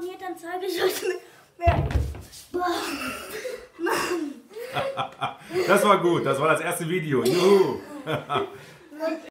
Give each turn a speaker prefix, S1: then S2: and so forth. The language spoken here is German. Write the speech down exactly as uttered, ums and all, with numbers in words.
S1: abonniert, dann zeige ich euch mehr.
S2: Das war gut, das war das erste Video. Juhu.